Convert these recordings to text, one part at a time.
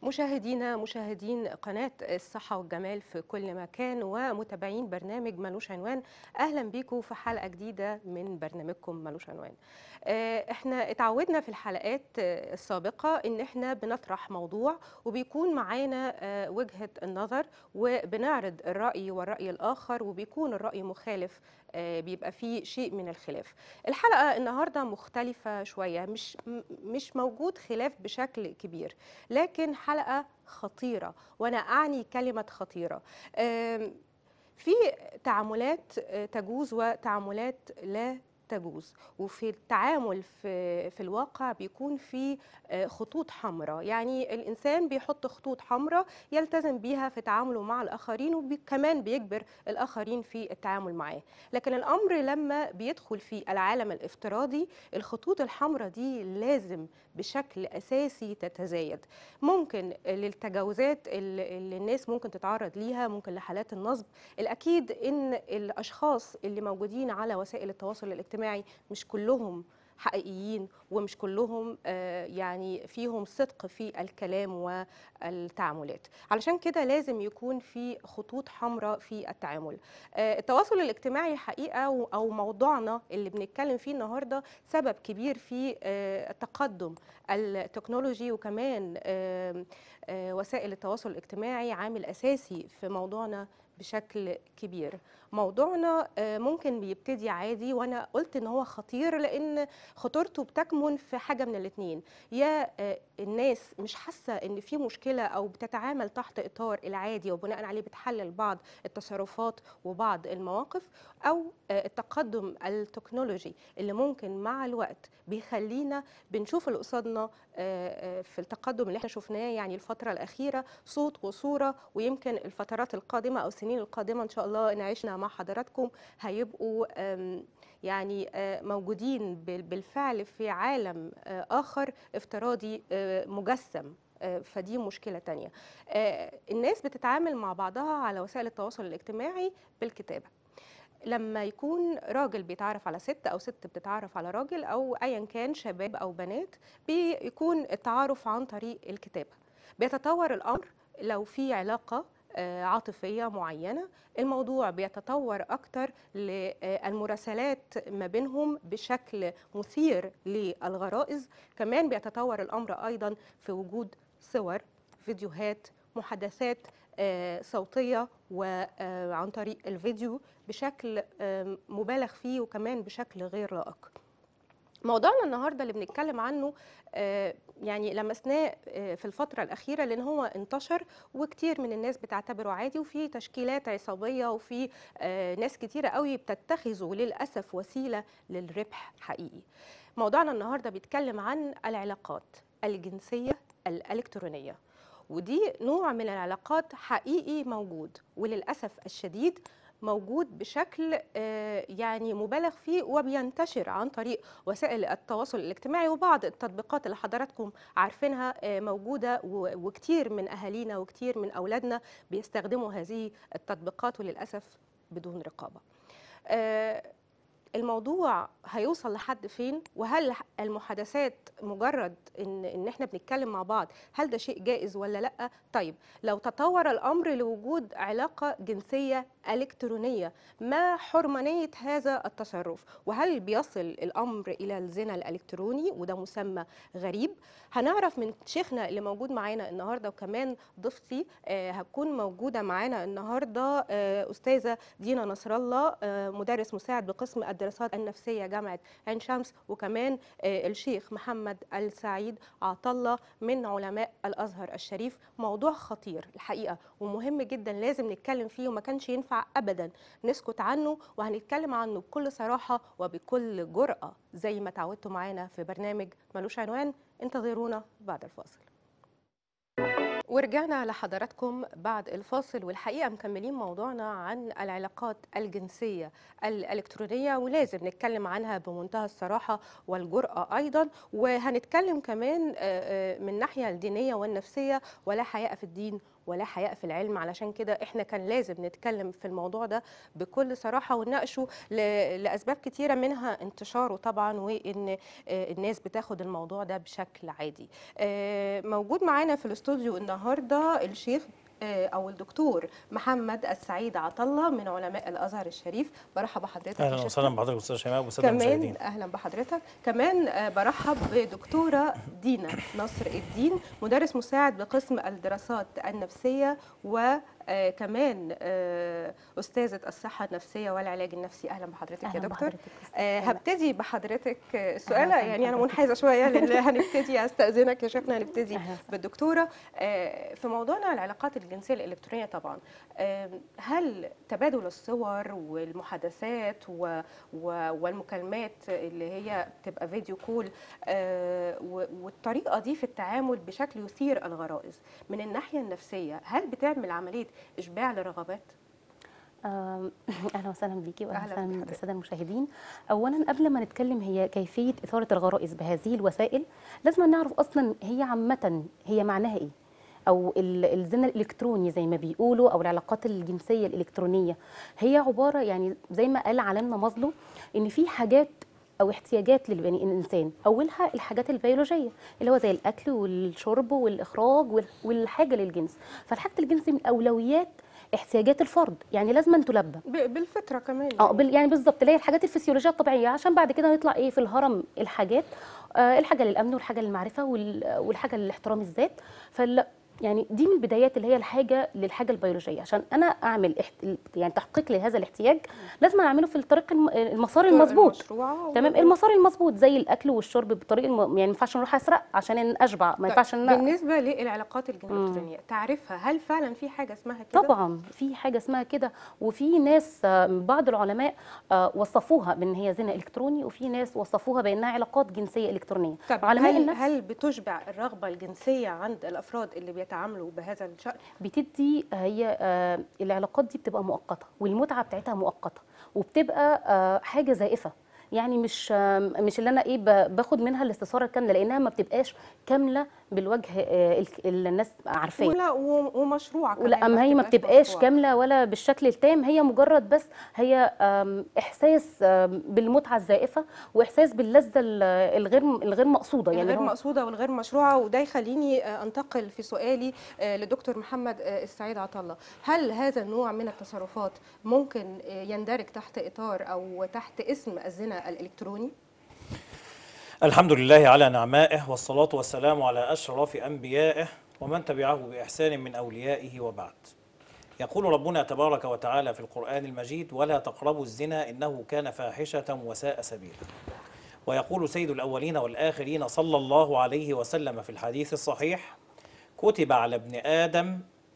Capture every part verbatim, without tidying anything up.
مشاهدينا مشاهدين قناة الصحة والجمال في كل مكان ومتابعين برنامج ملوش عنوان، أهلا بيكم في حلقة جديدة من برنامجكم ملوش عنوان. آه، احنا اتعودنا في الحلقات آه، السابقة ان احنا بنطرح موضوع وبيكون معانا آه، وجهة النظر، وبنعرض الرأي والرأي الآخر، وبيكون الرأي مخالف، آه، بيبقى فيه شيء من الخلاف. الحلقة النهاردة مختلفة شوية، مش م- مش موجود خلاف بشكل كبير، لكن حلقة خطيرة، وأنا أعني كلمة خطيرة. آم، في تعاملات آه، تجوز وتعاملات لا تجوز، وفي التعامل في في الواقع بيكون في آه، خطوط حمراء، يعني الإنسان بيحط خطوط حمراء يلتزم بيها في تعامله مع الآخرين، وكمان بيجبر الآخرين في التعامل معاه. لكن الأمر لما بيدخل في العالم الافتراضي، الخطوط الحمراء دي لازم بشكل أساسي تتزايد. ممكن للتجاوزات اللي اللي الناس ممكن تتعرض ليها، ممكن لحالات النصب. الأكيد إن الأشخاص اللي موجودين على وسائل التواصل الاجتماعي مش كلهم حقيقيين، ومش كلهم آه، يعني فيهم صدق في الكلام والتعاملات. علشان كده لازم يكون في خطوط حمراء في التعامل. آه، التواصل الاجتماعي حقيقة و- أو موضوعنا اللي بنتكلم فيه النهاردة سبب كبير في آه، التقدم التكنولوجي، وكمان آم، آه، وسائل التواصل الاجتماعي عامل أساسي في موضوعنا بشكل كبير. موضوعنا آه، ممكن بيبتدي عادي، وأنا قلت إن هو خطير لأن خطورته بتكمن في حاجة من الاتنين: يا آه، الناس مش حاسة إن في مشكلة أو بتتعامل تحت إطار العادي، وبناء عليه بتحلل بعض التصرفات وبعض المواقف، أو آه، التقدم التكنولوجي اللي ممكن مع الوقت بيخلينا بنشوف اللي قصادنا آه، آه، في التقدم اللي احنا شفناه يعني الفترة الأخيرة صوت وصورة. ويمكن الفترات القادمة أو السنين القادمة إن شاء الله إن عشنا مع حضراتكم هيبقوا آم، يعني آه، موجودين بال- بالفعل في عالم آه، آخر افتراضي آه، مجسم. آه، فدي مشكلة تانية. آه، الناس بتتعامل مع بعضها على وسائل التواصل الاجتماعي بالكتابة. لما يكون راجل بيتعرف على ست، أو ست بتتعرف على راجل، أو أيا كان شباب أو بنات، بيكون التعارف عن طريق الكتابة. بيتطور الأمر لو في علاقة آه، عاطفية معينة، الموضوع بيتطور أكتر للمراسلات ما بينهم بشكل مثير للغرائز. كمان بيتطور الأمر أيضا في وجود صور، فيديوهات، محادثات آه، صوتية وعن طريق الفيديو بشكل آم، مبالغ فيه، وكمان بشكل غير لائق. موضوعنا النهارده اللي بنتكلم عنه آه، يعني لمسناه آه، في الفترة الأخيرة، لأن هو انتشر وكتير من الناس بتعتبره عادي، وفي تشكيلات عصابية، وفي آه، ناس كتيرة قوي بتتخذه للأسف وسيلة للربح حقيقي. موضوعنا النهارده بيتكلم عن العلاقات الجنسية الإلكترونية، ودي نوع من العلاقات حقيقي موجود، وللأسف الشديد موجود بشكل آه، يعني مبالغ فيه، وبينتشر عن طريق وسائل التواصل الاجتماعي وبعض التطبيقات اللي حضراتكم عارفينها آه، موجودة، و- وكتير من أهالينا وكتير من أولادنا بيستخدموا هذه التطبيقات، وللأسف بدون رقابة. آه، الموضوع هيوصل لحد فين؟ وهل المحادثات مجرد ان ان احنا بنتكلم مع بعض، هل ده شيء جائز ولا لا؟ طيب لو تطور الامر لوجود علاقه جنسيه الكترونيه، ما حرمانيه هذا التصرف؟ وهل بيصل الامر الى الزنا الالكتروني؟ وده مسمى غريب. هنعرف من شيخنا اللي موجود معانا النهارده، وكمان ضيفتي آه، هتكون موجوده معانا النهارده آه، استاذه دينا نصر الله، آه، مدرس مساعد بقسم الدراسات النفسية جامعة عين شمس، وكمان آه، الشيخ محمد السعيد عطلة من علماء الأزهر الشريف. موضوع خطير الحقيقة ومهم جدا، لازم نتكلم فيه، وما كانش ينفع أبدا نسكت عنه، وهنتكلم عنه بكل صراحة وبكل جرأة زي ما تعودتوا معانا في برنامج ملوش عنوان. انتظرونا بعد الفاصل. ورجعنا لحضراتكم بعد الفاصل، والحقيقة مكملين موضوعنا عن العلاقات الجنسية الإلكترونية، ولازم نتكلم عنها بمنتهى الصراحة والجرأة أيضا. وهنتكلم كمان آه، آه، من الناحية الدينية والنفسية، ولا حياء في الدين ولا حياء في العلم. علشان كده احنا كان لازم نتكلم في الموضوع ده بكل صراحة ونناقشه ل- لأسباب كتيرة، منها انتشاره طبعا، وإن آه، الناس بتاخد الموضوع ده بشكل عادي. آه، موجود معانا في الاستوديو النهارده الشيخ آه، او الدكتور محمد السعيد عطله من علماء الازهر الشريف. برحب بحضرتك يا اهلا وسهلا شيخنا. بحضرتك استاذ شيماء والساده كمان المشاهدين. اهلا بحضرتك. كمان آه، برحب بدكتوره دينا نصر الدين، مدرس مساعد بقسم الدراسات النفسيه، وكمان استاذه الصحه النفسيه والعلاج النفسي. اهلا بحضرتك يا اهلا دكتور. بحضرتك آه، أستاذة. هبتدي بحضرتك آه، السؤال، اهلا وسهلا يعني انا بحضرتك. منحازه شويه للي هنبتدي. استاذنك يا شيخنا هنبتدي اهلا وسهلا. بالدكتوره. آه، في موضوعنا العلاقات الجنسيه الالكترونيه طبعا، آه، هل تبادل الصور والمحادثات و و- والمكالمات اللي هي بتبقى فيديو كول، آه، و- والطريقة دي في التعامل بشكل يثير الغرائز من الناحية النفسية، هل بتعمل عملية إشباع لرغبات؟ آم، اهلا وسهلا بيكي واهلا أهلا وسهلا بحضرتك. بالساده المشاهدين. اولا قبل ما نتكلم هي كيفيه اثاره الغرائز بهذه الوسائل، لازم نعرف اصلا هي عامه هي معناها ايه، او ال- الزنا الالكتروني زي ما بيقولوا، او العلاقات الجنسيه الالكترونيه. هي عباره يعني زي ما قال عالمنا مازلو ان في حاجات او احتياجات للبني الانسان، اولها الحاجات البيولوجيه اللي هو زي الاكل والشرب والاخراج وال- والحاجه للجنس. فالحاجه الجنس من اولويات احتياجات الفرد، يعني لازم أن تلبى. ب- بالفطرة كمان اه يعني. بال- يعني بالظبط اللي هي الحاجات الفسيولوجيه الطبيعيه، عشان بعد كده نطلع ايه في الهرم الحاجات، آه الحاجه للامن والحاجه للمعرفه وال- والحاجه للاحترام الذات. فال يعني دي من البدايات اللي هي الحاجه للحاجه البيولوجيه. عشان انا اعمل احت... يعني تحقيق لهذا الاحتياج لازم اعمله في الطريق الم... المسار الطرق المظبوط. المشروعة تمام، و... المسار المظبوط زي الاكل والشرب بالطريق الم... يعني ما ينفعش نروح اسرق عشان إن اشبع، ما طيب ينفعش ان أنا- بالنسبة للعلاقات مم. الإلكترونية، تعرفها هل فعلا في حاجة اسمها كده؟ طبعا في حاجه اسمها كده، وفي ناس آه، بعض العلماء آه، وصفوها بان هي زنا الكتروني، وفي ناس وصفوها بانها علاقات جنسيه الكترونيه. طب علماء هل النفس هل بتشبع الرغبة الجنسية عند الأفراد اللي بيتعاملوا بهذا الشأن؟ بتدي هي آه، العلاقات دي بتبقى مؤقته، والمتعه بتاعتها مؤقته، وبتبقى آه، حاجه زائفه. يعني مش آه، مش اللي انا ايه ب- باخد منها الاستثاره الكامله، لانها ما بتبقاش كامله بالوجه آه، ال- اللي الناس عارفاه. ولا و- ومشروعة ولا كمان، ما اما هي ما بتبقاش بتبقاش مشروعة. كامله ولا بالشكل التام، هي مجرد بس هي آم، احساس آم، بالمتعه الزائفه، واحساس باللذه ال- الغير الغير مقصوده، يعني اللي الغير هو مقصودة والغير مشروعة. وده يخليني آه، أنتقل في سؤالي آه، لدكتور محمد آه، السعيد عطلة. هل هذا النوع من التصرفات ممكن آه، يندرج تحت إطار أو تحت اسم الزنا الإلكتروني؟ الحمد لله على نعمائه والصلاة والسلام على أشرف أنبيائه ومن تبعه بإحسان من أوليائه وبعد. يقول ربنا تبارك وتعالى في القرآن المجيد: ولا تقربوا الزنا إنه كان فاحشة وساء سبيلا. ويقول سيد الأولين والآخرين صلى الله عليه وسلم في الحديث الصحيح: كتب على ابن آدم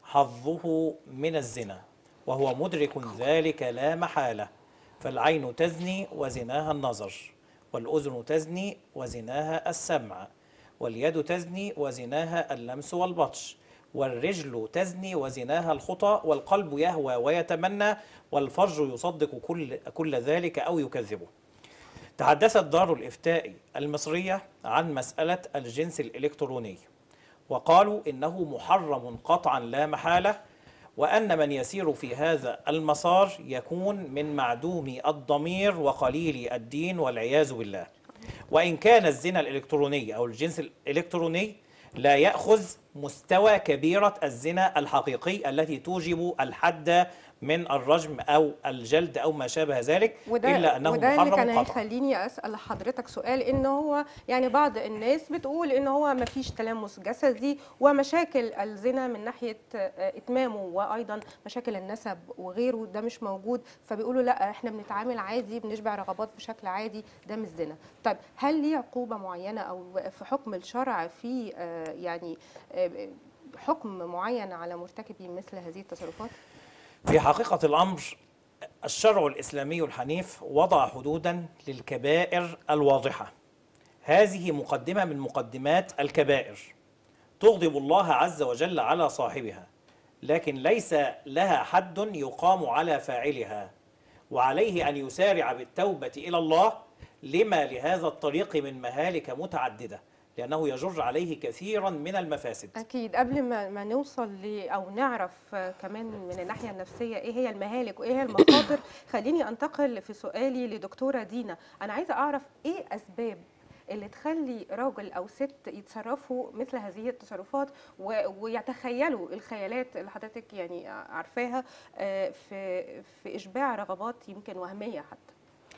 حظه من الزنا وهو مدرك ذلك لا محالة، فالعين تزني وزناها النظر، والأذن تزني وزناها السمع، واليد تزني وزناها اللمس والبطش، والرجل تزني وزناها الخطى، والقلب يهوى ويتمنى، والفرج يصدق كل, كل ذلك أو يكذبه. تحدثت دار الإفتاء المصرية عن مسألة الجنس الإلكتروني، وقالوا إنه محرم قطعا لا محالة، وأن من يسير في هذا المسار يكون من معدوم الضمير وقليل الدين والعياذ بالله. وإن كان الزنا الإلكتروني أو الجنس الإلكتروني لا يأخذ مستوى كبيرة الزنا الحقيقي التي توجب الحد من الرجم أو الجلد أو ما شابه ذلك، وده إلا أنه وده اللي كان محرم قطعا. هيخليني اسال حضرتك سؤال، ان هو يعني بعض الناس بتقول ان هو ما فيش تلامس جسدي، ومشاكل الزنا من ناحيه آه، اتمامه، وايضا مشاكل النسب وغيره ده مش موجود، فبيقولوا لا احنا بنتعامل عادي، بنشبع رغبات بشكل عادي، ده مش زنا. طيب هل ليه عقوبه معينه او في حكم الشرع في آه، يعني آه، حكم معين على مرتكبي مثل هذه التصرفات؟ في حقيقة الأمر الشرع الإسلامي الحنيف وضع حدودا للكبائر الواضحة. هذه مقدمة من مقدمات الكبائر تغضب الله عز وجل على صاحبها، لكن ليس لها حد يقام على فاعلها، وعليه أن يسارع بالتوبة إلى الله، لما لهذا الطريق من مهالك متعددة، لأنه يجر عليه كثيرا من المفاسد. أكيد. قبل ما ما نوصل ل أو نعرف آه، كمان من الناحية النفسية إيه هي المهالك وإيه هي المخاطر، خليني أنتقل في سؤالي لدكتورة دينا. أنا عايزة أعرف إيه أسباب اللي تخلي راجل أو ست يتصرفوا مثل هذه التصرفات و- ويتخيلوا الخيالات اللي حضرتك يعني عارفاها آه، في في إشباع رغبات يمكن وهمية حتى.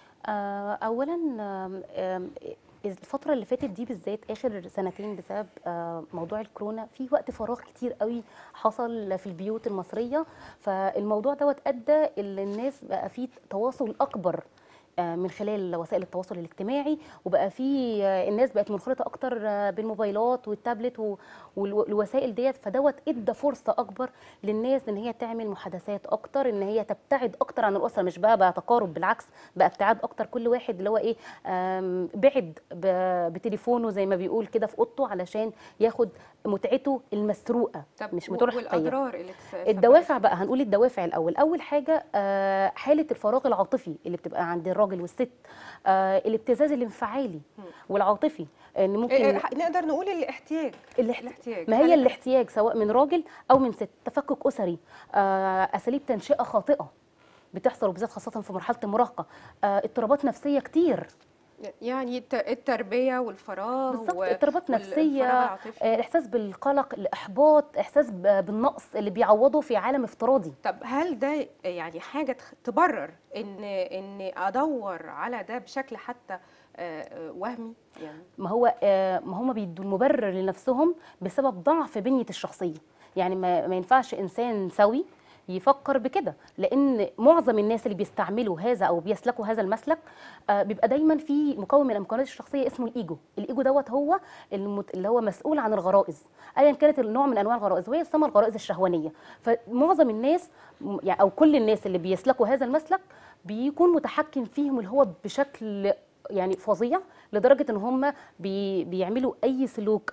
آه، اولا آم، آم، الفتره اللي فاتت دي بالذات اخر سنتين بسبب آه، موضوع الكورونا في وقت فراغ كتير قوي حصل في البيوت المصريه، فالموضوع دوت ادى ان الناس بقى فيه تواصل اكبر آه، من خلال وسائل التواصل الاجتماعي، وبقى في آه، الناس بقت منخرطه اكتر آه، بالموبايلات والتابلت و- والو- والوسائل ديت، فدوت ادى فرصه اكبر للناس ان هي تعمل محادثات اكتر، ان هي تبتعد اكتر عن الاسره، مش بقى بقى تقارب، بالعكس بقى ابتعاد اكتر. كل واحد اللي هو ايه آم، بعد ب- بتليفونه زي ما بيقول كده في اوضته علشان ياخد متعته المسروقه طب مش و- متاحه الحقيقيه. والأضرار اللي تسببت الدوافع في بقى، ده؟ هنقول الدوافع الاول. اول حاجه آه، حاله الفراغ العاطفي اللي بتبقى عند الراجل والست، آه، الابتزاز الانفعالي مم. والعاطفي، ان إيه- ممكن إيه، نقدر نقول الاحتياج. الاحت... الاحتياج ما هي حالة الاحتياج سواء من راجل او من ست، تفكك اسري، آه، اساليب تنشئه خاطئه بتحصل وبالذات خاصه في مرحله المراهقه، آه، اضطرابات نفسيه كتير. يعني الت- التربية والفراغ بالظبط، و- اضطرابات والفراغ نفسيه، العاطفي. آه، احساس بالقلق، الاحباط، احساس ب- بالنقص اللي بيعوضه في عالم افتراضي. طب هل ده يعني حاجة تخ- تبرر ان ان ادور على ده بشكل حتى آه، آه، وهمي يعني؟ ما هو آه، ما هم بيدوا المبرر لنفسهم بسبب ضعف بنية الشخصية. يعني ما, ما ينفعش إنسان سوي يفكر بكده، لأن معظم الناس اللي بيستعملوا هذا أو بيسلكوا هذا المسلك آه، بيبقى دايما في مكون من المكونات الشخصية اسمه الإيجو. الإيجو دوت هو المت... اللي هو مسؤول عن الغرائز، أيا كانت النوع من أنواع الغرائز، وهي تسمى الغرائز الشهوانية. فمعظم الناس م- يعني أو كل الناس اللي بيسلكوا هذا المسلك بيكون متحكم فيهم اللي هو بشكل يعني فظيع، لدرجه ان هم بي بيعملوا اي سلوك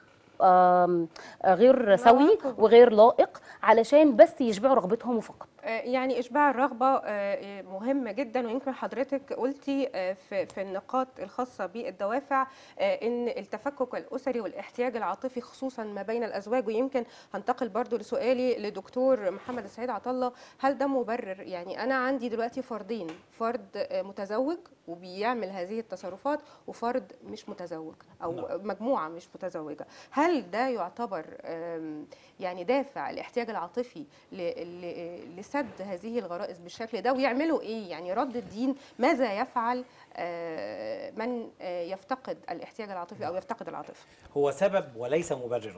آم، آه، غير سوي مواقف. وغير لائق علشان بس يشبعوا رغبتهم فقط. آه، يعني إشباع الرغبة آه، مهم جدا، ويمكن حضرتك قلتي آه، في في النقاط الخاصة بالدوافع آه، إن التفكك الأسري والاحتياج العاطفي خصوصا ما بين الأزواج. ويمكن هنتقل برضو لسؤالي لدكتور محمد السيد عطلة، هل ده مبرر؟ يعني أنا عندي دلوقتي فردين، فرد آه، متزوج وبيعمل هذه التصرفات، وفرد مش متزوج أو نعم. مجموعة مش متزوجة. هل ده يعتبر آم، يعني دافع الاحتياج العاطفي ل- ل- لسد هذه الغرائز بالشكل ده؟ ويعملوا ايه يعني رد الدين؟ ماذا يفعل آه، من آه، يفتقد الاحتياج العاطفي او يفتقد العاطفه؟ هو سبب وليس مبررا.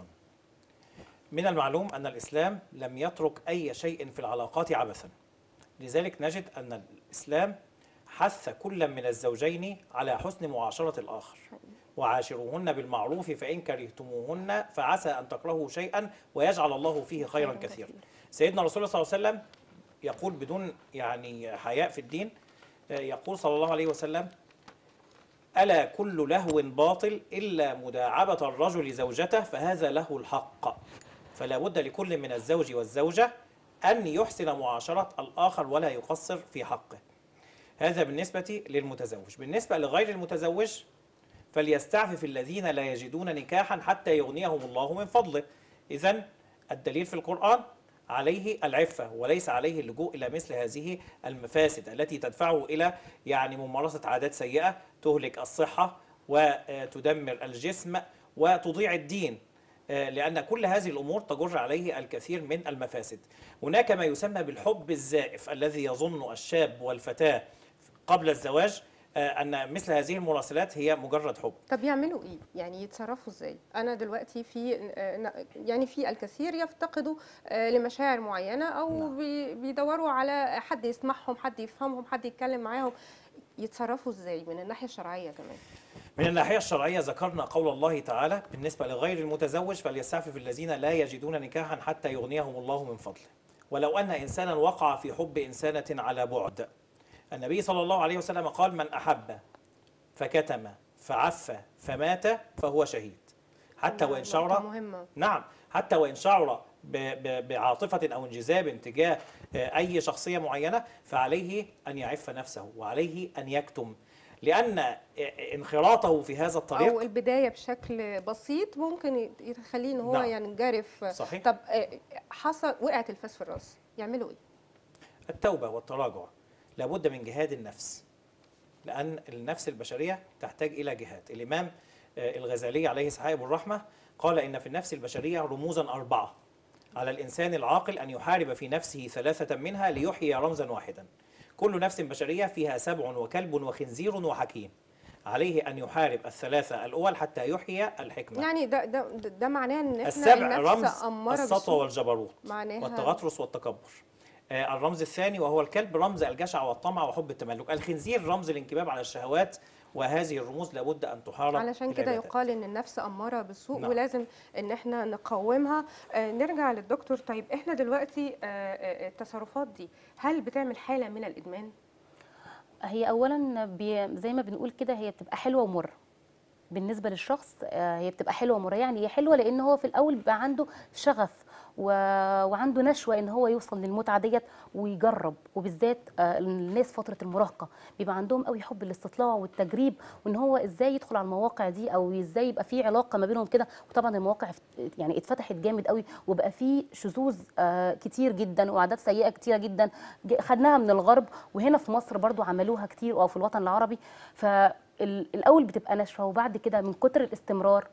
من المعلوم أن الإسلام لم يترك أي شيء في العلاقات عبثا، لذلك نجد أن الإسلام حث كل من الزوجين على حسن معاشرة الآخر، وعاشروهن بالمعروف فإن كرهتموهن فعسى أن تكرهوا شيئا ويجعل الله فيه خيرا كثيرا. سيدنا رسول الله صلى الله عليه وسلم يقول بدون يعني حياء في الدين، يقول صلى الله عليه وسلم: ألا كل لهو باطل إلا مداعبة الرجل زوجته فهذا له الحق. فلا بد لكل من الزوج والزوجة أن يحسن معاشرة الآخر ولا يقصر في حقه. هذا بالنسبة للمتزوج. بالنسبة لغير المتزوج فليستعفف الذين لا يجدون نكاحا حتى يغنيهم الله من فضله. إذن الدليل في القرآن عليه العفة، وليس عليه اللجوء إلى مثل هذه المفاسد التي تدفعه إلى يعني ممارسة عادات سيئة تهلك الصحة وتدمر الجسم وتضيع الدين، لأن كل هذه الأمور تجر عليه الكثير من المفاسد. هناك ما يسمى بالحب الزائف الذي يظن الشاب والفتاة قبل الزواج أن مثل هذه المراسلات هي مجرد حب. طب يعملوا ايه؟ يعني يتصرفوا ازاي؟ انا دلوقتي في آه، يعني في الكثير يفتقدوا آه، لمشاعر معينه، او نعم. بي- بيدوروا على حد يسمعهم، حد يفهمهم، حد يتكلم معاهم. يتصرفوا ازاي من الناحيه الشرعيه كمان؟ من الناحية الشرعية ذكرنا قول الله تعالى بالنسبة لغير المتزوج: فليستعفف الذين لا يجدون نكاحا حتى يغنيهم الله من فضله. ولو أن إنسانا وقع في حب إنسانة على بعد، النبي صلى الله عليه وسلم قال: من أحب فكتم فعف فمات فهو شهيد. حتى ده وإن نقطة شعر مهمة. نعم حتى وإن شعر ب- ب- بعاطفة أو انجذاب تجاه أي شخصية معينة فعليه أن يعف نفسه وعليه أن يكتم. لأن انخراطه في هذا الطريق او البدايه بشكل بسيط ممكن يخليه ان هو نعم. ينجرف. صحيح. طب آه، حصل وقعت الفاس في الراس، يعملوا ايه؟ التوبة والتراجع، لابد من جهاد النفس، لأن النفس البشرية تحتاج إلى جهاد. الإمام آه، الغزالي عليه سحائب الرحمة قال إن في النفس البشرية رموزا أربعة، على الإنسان العاقل أن يحارب في نفسه ثلاثة منها ليحيي رمزا واحدا. كل نفس بشرية فيها سبع وكلب وخنزير وحكيم، عليه أن يحارب الثلاثة الأول حتى يحيي الحكمة. يعني ده ده ده معناه ان احنا السبع النفس رمز اماره السطوة بالسوء، والجبروت معناها والتغطرس والتكبر. آه، الرمز الثاني وهو الكلب رمز الجشع والطمع وحب التملك. الخنزير رمز الانكباب على الشهوات. وهذه الرموز لابد أن تحارب علشان كده بالعبادات. يقال ان النفس اماره بالسوء نعم. ولازم ان احنا نقاومها. آه نرجع للدكتور. طيب احنا دلوقتي آه آه التصرفات دي هل بتعمل حاله من الادمان؟ هي اولا بي زي ما بنقول كده هي بتبقى حلوه ومره بالنسبه للشخص. آه، هي بتبقى حلوه ومره. يعني هي حلوه لان هو في الاول بيبقى عنده شغف و... وعنده نشوه ان هو يوصل للمتعه ديت ويجرب، وبالذات آه، الناس فتره المراهقه بيبقى عندهم قوي حب الاستطلاع والتجريب، وان هو ازاي يدخل على المواقع دي او ازاي يبقى في علاقه ما بينهم كده. وطبعا المواقع افت- يعني اتفتحت جامد قوي وبقى في شذوذ آه، كتير جدا وعادات سيئه كتيره جدا ج- خدناها من الغرب، وهنا في مصر برضو عملوها كتير او في الوطن العربي. ف ال- الاول بتبقى ناشفه، وبعد كده من كتر الاستمرار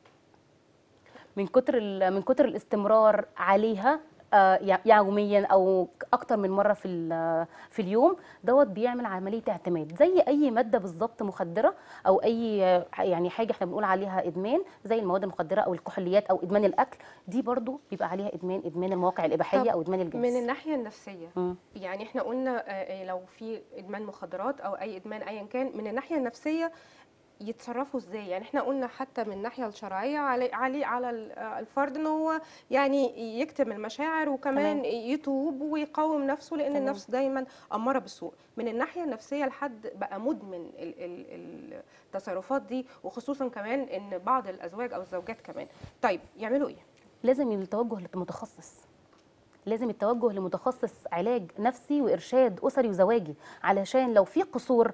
من كتر ال- من كتر الاستمرار عليها آه، يع- يوميا او اكتر من مره في ال- في اليوم، دوت بيعمل عمليه اعتماد زي اي ماده بالظبط مخدره او اي آه، يعني حاجه احنا بنقول عليها ادمان زي المواد المخدره او الكحوليات او ادمان الاكل. دي برضو بيبقى عليها ادمان، ادمان المواقع الاباحيه طب او ادمان الجنس. من الناحيه النفسيه، مم. يعني احنا قلنا آه، آه، لو في ادمان مخدرات او اي ادمان ايا كان، من الناحيه النفسيه يتصرفوا ازاي؟ يعني احنا قلنا حتى من الناحيه الشرعيه علي علي على ال- الفرد ان هو يعني يكتم المشاعر وكمان تمام. يتوب ويقاوم نفسه، لان تمام. النفس دايما اماره بالسوء. من الناحيه النفسيه لحد بقى مدمن ال- ال- التصرفات دي، وخصوصا كمان ان بعض الازواج او الزوجات كمان، طيب يعملوا ايه؟ لازم التوجه لمتخصص، لازم التوجه لمتخصص علاج نفسي وارشاد اسري وزواجي، علشان لو في قصور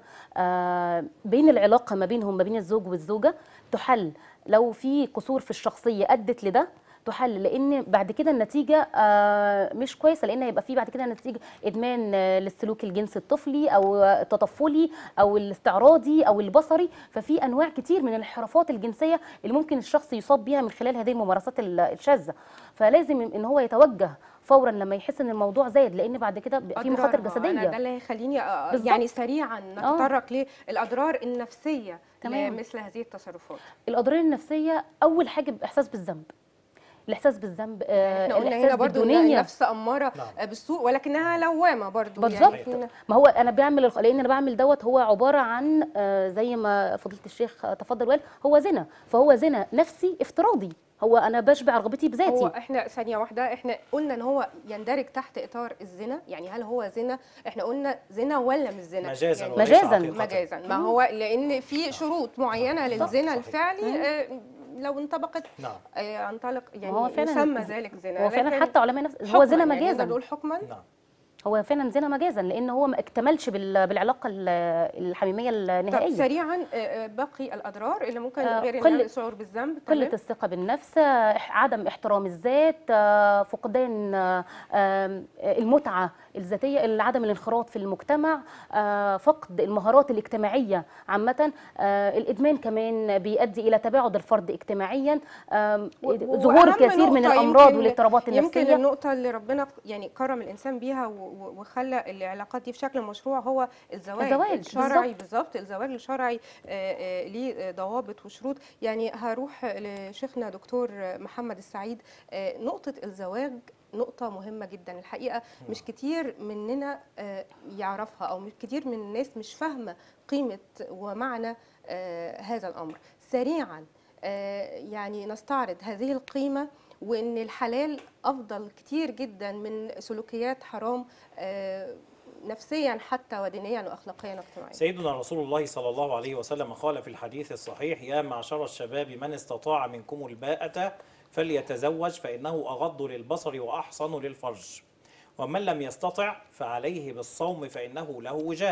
آه، بين العلاقه ما بينهم ما بين الزوج والزوجه تحل. لو في قصور في الشخصيه ادت لده تحل، لان بعد كده النتيجه آه، مش كويسه، لان هيبقى في بعد كده نتيجه ادمان آه، للسلوك الجنسي الطفلي او التطفلي او الاستعراضي او البصري. ففي انواع كتير من الانحرافات الجنسيه اللي ممكن الشخص يصاب بيها من خلال هذه الممارسات ال- الشاذه. فلازم ان هو يتوجه فورا لما يحس ان الموضوع زاد، لان بعد كده بيبقى في مخاطر اضرارها انا ده جسديه. اللي هيخليني أ- بالظبط. يعني سريعا نتطرق للاضرار النفسيه تمام. لمثل هذه التصرفات. الاضرار النفسيه اول حاجه بيبقى احساس بالذنب، الاحساس بالذنب آه، احنا قلنا هنا الاحساس برضو ان بالدونيه. النفس اماره نعم. بالسوء ولكنها لوامه برضو. بالظبط. يعني ما هو انا بعمل الخ- لان انا بعمل دوت هو عباره عن آه، زي ما فضيله الشيخ آه، تفضل وقال هو زنا، فهو زنا نفسي افتراضي، هو انا بشبع رغبتي هو بذاتي. احنا ثانيه واحده، احنا قلنا ان هو يندرج تحت اطار الزنا، يعني هل هو زنا؟ احنا قلنا زنا ولا مش زنا؟ مجازا يعني وليس مجازاً. حقيقة. مجازا، ما هو لان في شروط معينه بالظبط. للزنا صحيح. الفعلي آه، لو انطبقت نعم. آه، انطلق ما هو يعني فعلاً يسمى ز- ذلك زنا. هو فعلا لكن حتى علماء نفس هو حكماً، زنا يعني مجازا. نقدر نقول حكما. نعم. هو فعلا زنا مجازا لان هو ما اكتملش بال- بالعلاقه ال- الحميميه طب النهائيه. سريعا آه، آه، باقي الاضرار اللي ممكن آه، غير قل- ان الشعور بالذنب. قلة تمام. الثقة بالنفس، آه، عدم احترام الذات، آه، فقدان آه، آه، المتعة الذاتية، عدم الانخراط في المجتمع، آه، فقد المهارات الاجتماعية عامة. آه، الإدمان كمان بيؤدي إلى تباعد الفرد اجتماعيا، آه، و- ظهور وأهم كثير من نقطة الأمراض يمكن- والاضطرابات يمكن النفسية. النقطة اللي ربنا يعني كرم الإنسان بيها و- و- وخلى العلاقات دي في شكل مشروع هو الزواج, الزواج، الشرعي. بالظبط. بالظبط، الزواج الشرعي آه، آه، ليه ضوابط وشروط. يعني هروح لشيخنا دكتور محمد السعيد. آه، نقطة الزواج نقطة مهمة جدا الحقيقة، مش كتير مننا آه، يعرفها، أو مش كتير من الناس مش فاهمة قيمة ومعنى آه، هذا الأمر. سريعا آه، يعني نستعرض هذه القيمة، وان الحلال افضل كتير جدا من سلوكيات حرام آه، نفسيا حتى ودينيا واخلاقيا واجتماعيا. سيدنا رسول الله صلى الله عليه وسلم قال في الحديث الصحيح: يا معشر الشباب من استطاع منكم الباءة فليتزوج فإنه أغض للبصر وأحصن للفرج، ومن لم يستطع فعليه بالصوم فإنه له وجاء.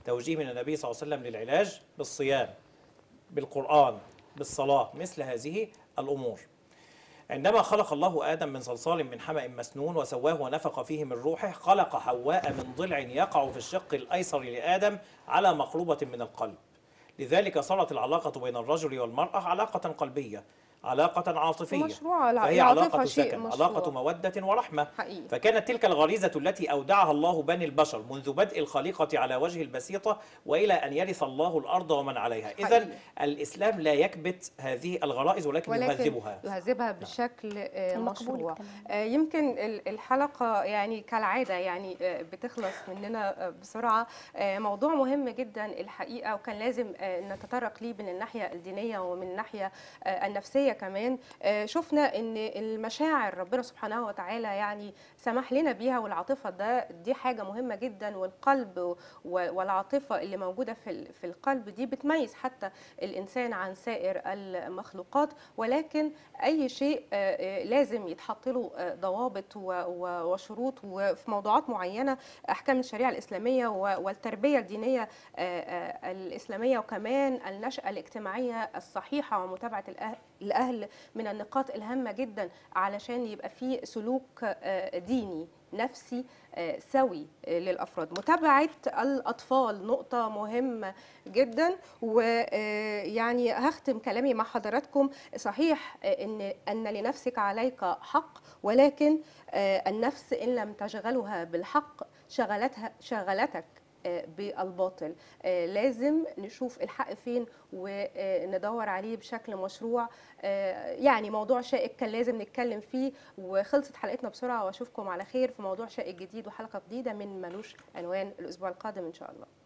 توجيه من النبي صلى الله عليه وسلم للعلاج بالصيام، بالقرآن، بالصلاة، مثل هذه الأمور. عندما خلق الله آدم من صلصال من حمأ مسنون وسواه ونفخ فيه من روحه، خلق حواء من ضلع يقع في الشق الأيسر لآدم على مقربة من القلب. لذلك صارت العلاقة بين الرجل والمرأة علاقة قلبية، علاقة عاطفية، مشروع. الع- فهي العاطفة علاقة شيء سكن، مشروع. علاقة مودة ورحمة. حقيقي. فكانت تلك الغريزة التي أودعها الله بني البشر منذ بدء الخليقة على وجه البسيطة وإلى أن يرث الله الأرض ومن عليها. إذن الإسلام لا يكبت هذه الغرائز ولكن, ولكن يهذبها يهذبها بشكل آه، المقبول مشروع. كمان. آه، يمكن ال- الحلقة يعني كالعادة يعني آه، بتخلص مننا آه، بسرعة. آه، موضوع مهم جدا الحقيقة، وكان لازم آه، نتطرق ليه من الناحية الدينية ومن الناحية آه، النفسية كمان. آه، شفنا ان المشاعر ربنا سبحانه وتعالى يعني سمح لنا بيها، والعاطفة ده دي حاجة مهمة جدا، والقلب و- والعاطفة اللي موجودة في ال- في القلب دي بتميز حتى الإنسان عن سائر المخلوقات. ولكن أي شيء آه، آه، لازم يتحط له آه، ضوابط و- و- وشروط، وفي موضوعات معينة أحكام الشريعة الإسلامية و- والتربية الدينية آه، آه، الإسلامية، وكمان النشأة الاجتماعية الصحيحة ومتابعة الأهل الأهل من النقاط الهامة جدا علشان يبقى في سلوك آه، ديني نفسي آه، سوي آه، للأفراد. متابعة الأطفال نقطة مهمة جدا. ويعني هختم كلامي مع حضراتكم. صحيح آه، إن أن لنفسك عليك حق، ولكن آه، النفس إن لم تشغلها بالحق شغلتها شغلتك آه، بالباطل. آه، لازم نشوف الحق فين وندور عليه بشكل مشروع. آه، يعني موضوع شائك كان لازم نتكلم فيه، وخلصت حلقتنا بسرعة، واشوفكم على خير في موضوع شائك جديد وحلقة جديدة من ملوش عنوان الأسبوع القادم إن شاء الله.